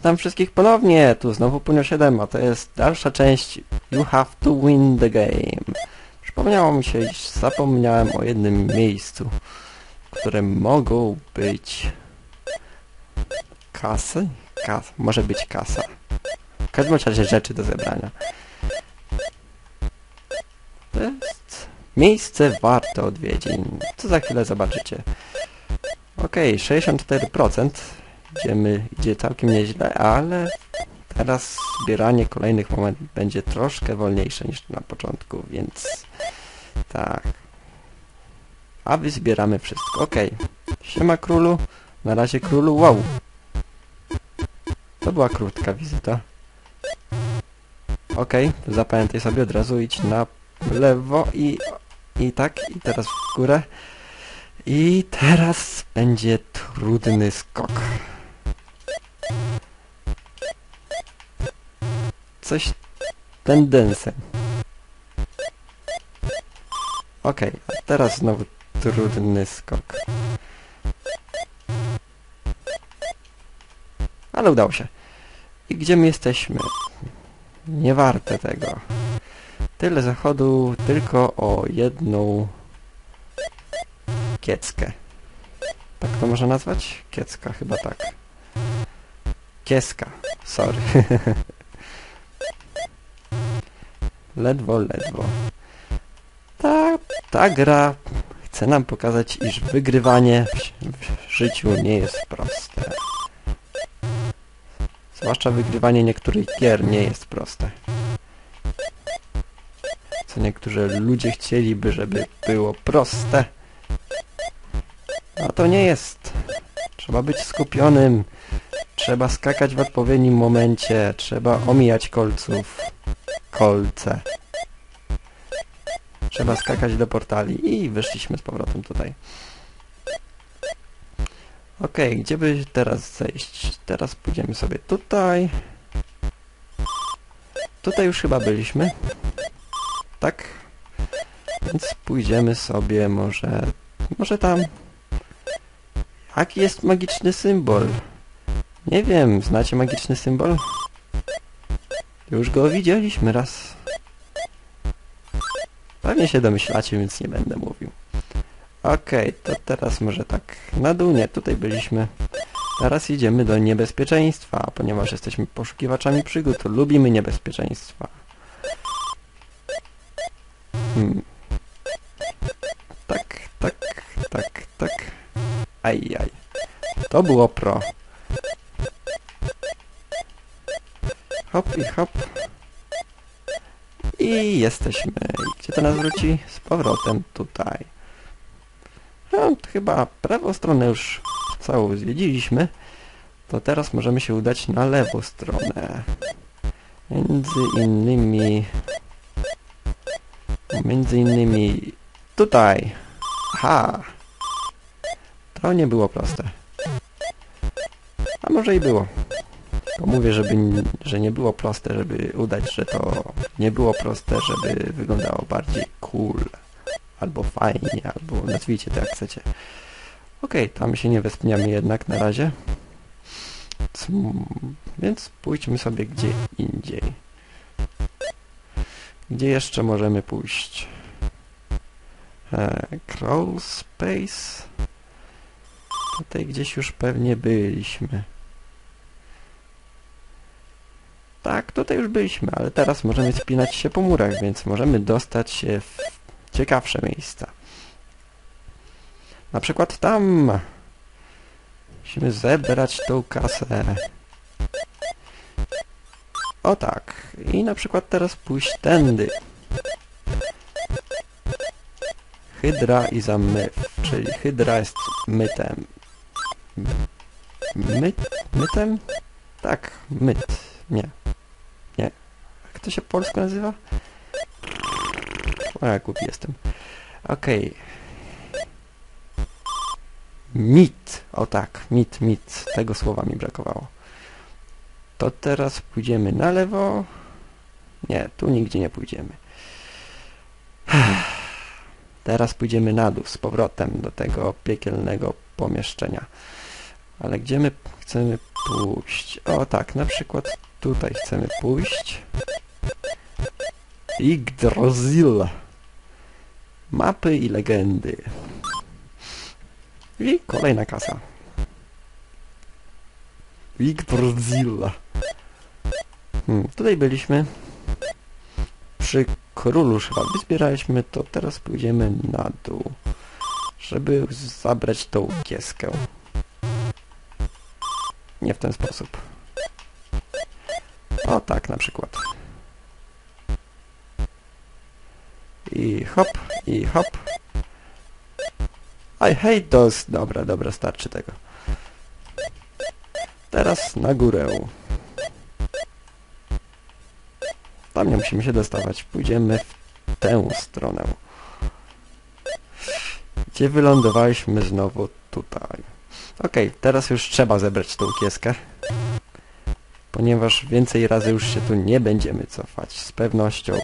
Witam wszystkich ponownie, tu znowu Punio 7, a to jest dalsza część You Have to Win the Game. Przypomniało mi się, iż zapomniałem o jednym miejscu, w którym mogą być kasy? Może być kasa. W każdym razie rzeczy do zebrania. To jest miejsce warte odwiedzin, co za chwilę zobaczycie. Okej, 64%. Idzie całkiem nieźle, ale teraz zbieranie kolejnych momentów będzie troszkę wolniejsze niż na początku, więc tak. A wyzbieramy wszystko. Okej. Siema królu. Na razie królu. Wow. To była krótka wizyta. Okej. Zapamiętaj sobie od razu, idź na lewo i tak. I teraz w górę. I teraz będzie trudny skok. Coś ten densem. Okej, a teraz znowu trudny skok. Ale udało się. I gdzie my jesteśmy? Nie warte tego. Tyle zachodu tylko o jedną kieckę. Tak to można nazwać? Kiecka, chyba tak. Kieska, sorry. Ledwo. Ta gra chce nam pokazać, iż wygrywanie w życiu nie jest proste. Zwłaszcza wygrywanie niektórych gier nie jest proste. Co niektórzy ludzie chcieliby, żeby było proste. A to nie jest. Trzeba być skupionym. Trzeba skakać w odpowiednim momencie. Trzeba omijać kolce. Trzeba skakać do portali i wyszliśmy z powrotem tutaj. Okej, gdzie by teraz zejść? Teraz pójdziemy sobie tutaj. Tutaj już chyba byliśmy. Tak? Więc pójdziemy sobie może tam. Jaki jest magiczny symbol? Nie wiem, znacie magiczny symbol? Już go widzieliśmy raz. Pewnie się domyślacie, więc nie będę mówił. Okej, to teraz może tak na dół. Nie, tutaj byliśmy. Teraz idziemy do niebezpieczeństwa, ponieważ jesteśmy poszukiwaczami przygód. Lubimy niebezpieczeństwa. Tak. Ajaj. To było pro. Hop i hop. I jesteśmy. I gdzie to nas wróci? Z powrotem tutaj. No, chyba prawą stronę już całą zwiedziliśmy. To teraz możemy się udać na lewą stronę. Między innymi tutaj. Aha. To nie było proste. A może i było. Tylko mówię, że nie było proste, żeby udać, że to nie było proste, żeby wyglądało bardziej cool. Albo fajnie, albo nazwijcie to jak chcecie. Okej, tam się nie wespniamy jednak na razie. Więc pójdźmy sobie gdzie indziej. Gdzie jeszcze możemy pójść? Crawl Space. Tutaj gdzieś już pewnie byliśmy. Tak, tutaj już byliśmy, ale teraz możemy spinać się po murach, więc możemy dostać się w ciekawsze miejsca. Na przykład tam. Musimy zebrać tą kasę. O tak. I na przykład teraz pójść tędy. Hydra i zamyw, czyli hydra jest mytem. Mytem? Tak, myt. Nie. Jak to się po polsku nazywa? O, jak głupi jestem. Okej. Mit. O tak, mit. Tego słowa mi brakowało. To teraz pójdziemy na lewo. Nie, tu nigdzie nie pójdziemy. Teraz pójdziemy na dół z powrotem do tego piekielnego pomieszczenia. Ale gdzie my chcemy pójść? O tak, na przykład tutaj chcemy pójść. Yggdrasil. Mapy i legendy. I kolejna kasa. Yggdrasil. Tutaj byliśmy. Przy królu chyba wyzbieraliśmy, to teraz pójdziemy na dół, żeby zabrać tą kieskę. Nie w ten sposób. O tak na przykład. I hop, i hop. I hate those. Dobra, dobra, starczy tego. Teraz na górę. Tam nie musimy się dostawać. Pójdziemy w tę stronę. Gdzie wylądowaliśmy znowu tutaj. Okej, teraz już trzeba zebrać tą kieskę. Ponieważ więcej razy już się tu nie będziemy cofać. Z pewnością.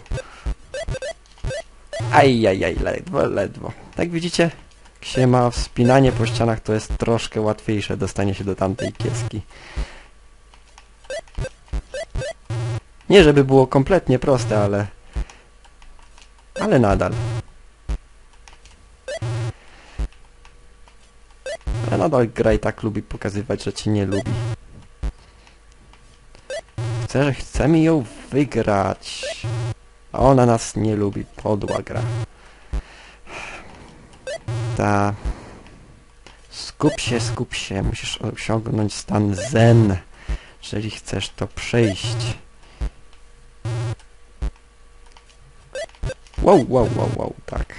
Ajajaj, ledwo, ledwo. Tak widzicie, jak się ma wspinanie po ścianach, to jest troszkę łatwiejsze dostanie się do tamtej kieski. Nie żeby było kompletnie proste, ale nadal. Ale nadal gra i tak lubi pokazywać, że cię nie lubi. Chcemy ją wygrać. A ona nas nie lubi. Podła gra. Ta... Skup się. Musisz osiągnąć stan zen. Jeżeli chcesz to przejść. Wow, tak.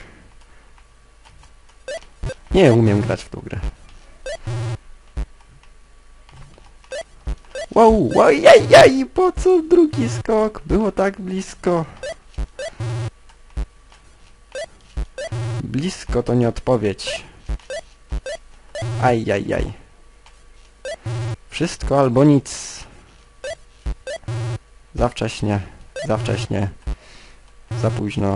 Nie umiem grać w tą grę. Wow, jaj, po co drugi skok? Było tak blisko. Blisko to nie odpowiedź. Ajajaj. Wszystko albo nic. Za wcześnie. Za późno.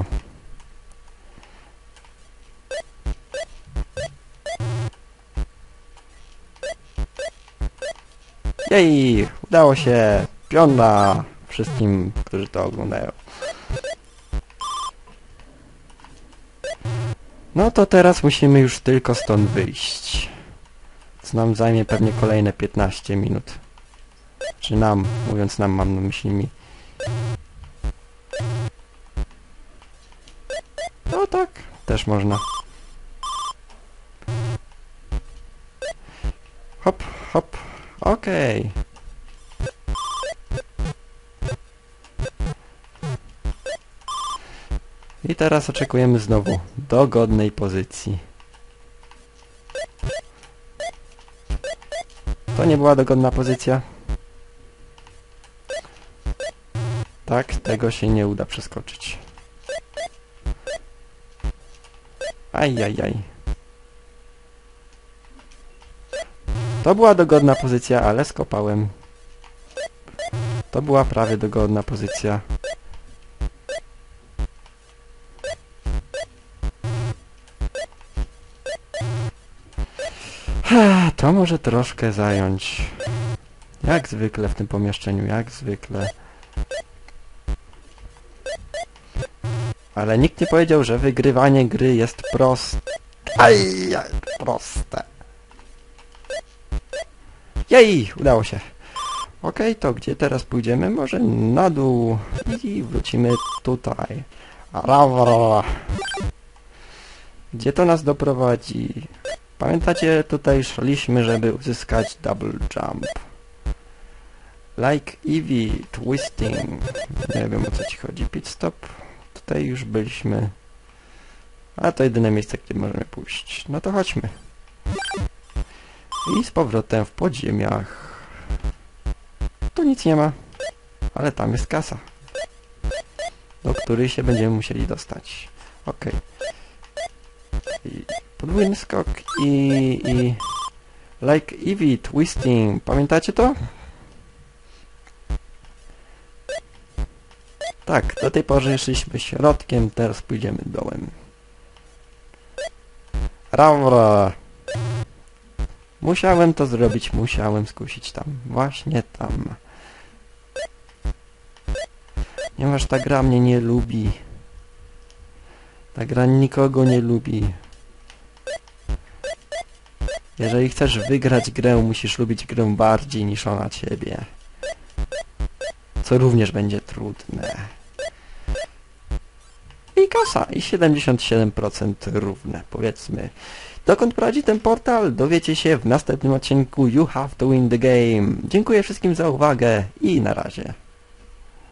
Jej! Udało się! Piona wszystkim, którzy to oglądają. No to teraz musimy już tylko stąd wyjść. Co nam zajmie pewnie kolejne 15 minut. Czy nam, mówiąc nam, mam na myśli mi. No tak, też można. Hop, hop. Okej. I teraz oczekujemy znowu dogodnej pozycji. To nie była dogodna pozycja. Tak, tego się nie uda przeskoczyć. Ajajaj. To była dogodna pozycja, ale skopałem. To była prawie dogodna pozycja. To może troszkę zająć. Jak zwykle w tym pomieszczeniu, jak zwykle. Ale nikt nie powiedział, że wygrywanie gry jest proste. Proste. Jej, udało się. Okej, to gdzie teraz pójdziemy? Może na dół i wrócimy tutaj. Gdzie to nas doprowadzi? Pamiętacie, tutaj szliśmy, żeby uzyskać double jump. Like Eevee, twisting. Nie wiem, o co ci chodzi. Pit stop. Tutaj już byliśmy. A to jedyne miejsce, gdzie możemy pójść. No to chodźmy. I z powrotem w podziemiach. Tu nic nie ma. Ale tam jest kasa. Do której się będziemy musieli dostać. Okej. Podwójny skok i... Like Eevee, twisting. Pamiętacie to? Tak, do tej pory szliśmy środkiem, teraz pójdziemy dołem. Rawra! Musiałem to zrobić, musiałem skusić tam. Właśnie tam. Ponieważ ta gra mnie nie lubi. Ta gra nikogo nie lubi. Jeżeli chcesz wygrać grę, musisz lubić grę bardziej niż ona ciebie. Co również będzie trudne. I kasa. I 77% równe, powiedzmy. Dokąd prowadzi ten portal? Dowiecie się w następnym odcinku You Have to Win the Game. Dziękuję wszystkim za uwagę i na razie.